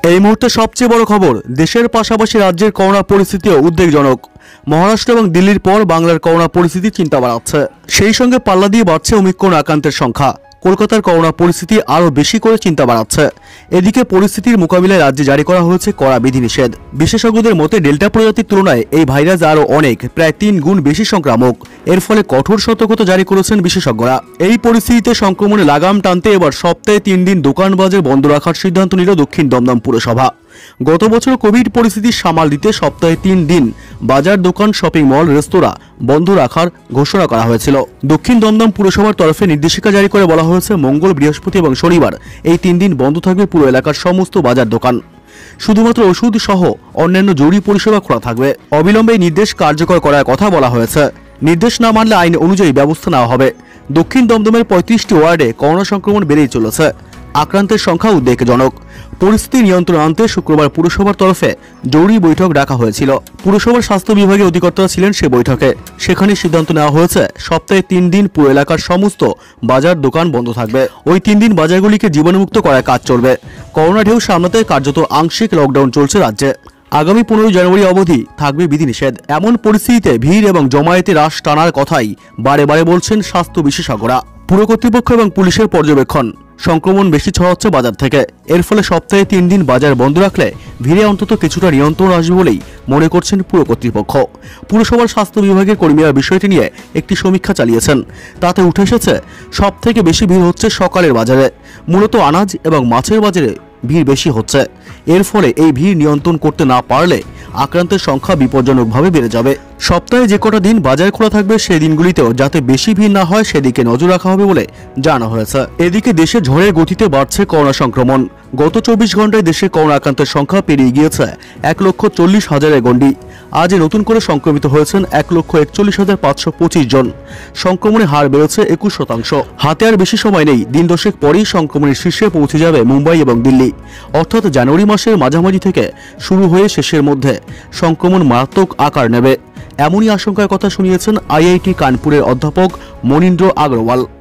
এই মুহূর্তে সবচেয়ে বড় খবর, দেশের পাশাপাশি রাজ্যের করোনা পরিস্থিতিও উদ্বেগজনক। মহারাষ্ট্র এবং দিল্লির পর বাংলার করোনা পরিস্থিতি চিন্তা বাড়াচ্ছে। সেই সঙ্গে পাল্লা দিয়ে বাড়ছে ওমিক্রন আক্রান্তের সংখ্যা। কলকাতার করোনা পরিস্থিতি আরও বেশি করে চিন্তা বাড়াচ্ছে। এদিকে পরিস্থিতির মোকাবিলায় রাজ্যে জারি করা হয়েছে কড়া বিধিনিষেধ। বিশেষজ্ঞদের মতে ডেল্টা প্রজাতির তুলনায় এই ভাইরাস আরও অনেক, প্রায় 3 গুণ বেশি সংক্রামক। এর ফলে কঠোর সতর্কতা জারি করেছেন বিশেষজ্ঞরা। এই পরিস্থিতিতে সংক্রমণে লাগাম টানতে এবার সপ্তাহে 3 দিন দোকান বাজার বন্ধ রাখার সিদ্ধান্ত নিল দক্ষিণ দমদম পুরসভা। গত বছর কোভিড পরিস্থিতি সামাল দিতে সপ্তাহে 3 দিন বাজার, দোকান, শপিং মল, রেস্তোরাঁ বন্ধ রাখার ঘোষণা করা হয়েছিল। দক্ষিণ দমদম পুরসভার তরফে নির্দেশিকা জারি করে বলা হয়েছে, মঙ্গল, বৃহস্পতি এবং শনিবার এই 3 দিন বন্ধ থাকবে পুরো এলাকার সমস্ত বাজার, দোকান। শুধুমাত্র ওষুধ সহ অন্যান্য জরুরি পরিষেবা খোলা থাকবে। অবিলম্বে এই নির্দেশ কার্যকর করার কথা বলা হয়েছে। নির্দেশ না মানলে আইন অনুযায়ী ব্যবস্থা নেওয়া হবে। দক্ষিণ দমদমের 35টি ওয়ার্ডে করোনা সংক্রমণ বেড়েই চলেছে। আক্রান্তের সংখ্যা উদ্বেগজনক। পরিস্থিতি নিয়ন্ত্রণ আনতে শুক্রবার পুরসভার তরফে জরুরি বৈঠক ডাকা হয়েছিল। পুরসভার স্বাস্থ্য বিভাগের অধিকর্তারা ছিলেন সে বৈঠকে। সেখানে সিদ্ধান্ত নেওয়া হয়েছে, সপ্তাহে 3 দিন পুরো এলাকার সমস্ত বাজার, দোকান বন্ধ থাকবে। ওই 3 দিন বাজারগুলিকে জীবাণুমুক্ত করার কাজ চলবে। করোনা ঢেউ সামলাতে কার্যত আংশিক লকডাউন চলছে রাজ্যে। আগামী 15 জানুয়ারি অবধি থাকবে বিধিনিষেধ। এমন পরিস্থিতিতে ভিড় এবং জমায়েতে হ্রাস টানার কথাই বারে বারে বলছেন স্বাস্থ্য বিশেষজ্ঞরা। পুর কর্তৃপক্ষ এবং পুলিশের পর্যবেক্ষণ, সংক্রমণ বেশি ছড়াচ্ছে বাজার থেকে। এর ফলে সপ্তাহে 3 দিন বাজার বন্ধ রাখলে ভিড়ে অন্তত কিছুটা নিয়ন্ত্রণ আসবে বলেই মনে করছেন পুর কর্তৃপক্ষ। পুরসভার স্বাস্থ্য বিভাগের কর্মীরা বিষয়টি নিয়ে একটি সমীক্ষা চালিয়েছেন। তাতে উঠে এসেছে, সব থেকে বেশি ভিড় হচ্ছে সকালের বাজারে। মূলত আনাজ এবং মাছের বাজারে ভিড় বেশি হচ্ছে। এর ফলে এই ভিড় নিয়ন্ত্রণ করতে না পারলে আক্রান্তের সংখ্যা বিপজ্জনকভাবে বেড়ে যাবে। সপ্তাহে যে কটা দিন বাজার খোলা থাকবে সেই দিনগুলিতেও যাতে বেশি ভিড় না হয় সেদিকে নজর রাখা হবে বলে জানানো হয়েছে। এদিকে দেশে ঝড়ের গতিতে বাড়ছে করোনা সংক্রমণ। গত 24 ঘন্টায় দেশে করোনা আক্রান্তের সংখ্যা পেরিয়ে গিয়েছে 1,40,000-এর গণ্ডি। আজ নতুন করে সংক্রমিত হয়েছেন 1,41,525 জন। সংক্রমণের হার বেড়েছে 21%। হাতে আর বেশি সময় নেই। দিন দশেক পরেই সংক্রমণের শীর্ষে পৌঁছে যাবে মুম্বাই এবং দিল্লি। অর্থাৎ জানুয়ারি মাসের মাঝামাঝি থেকে শুরু হয়ে শেষের মধ্যে সংক্রমণ মারাত্মক আকার নেবে, এমনই আশঙ্কার কথা শুনিয়েছেন IIT কানপুরের অধ্যাপক মনীন্দ্র আগরওয়াল।